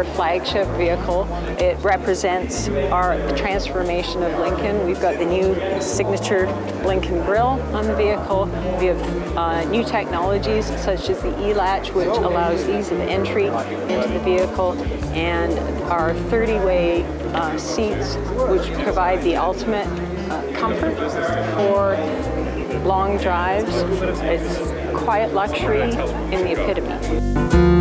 flagship vehicle. It represents our transformation of Lincoln. We've got the new signature Lincoln grille on the vehicle. We have new technologies such as the E-Latch, which allows ease of entry into the vehicle, and our 30-way seats, which provide the ultimate comfort for long drives. It's quiet luxury in the epitome.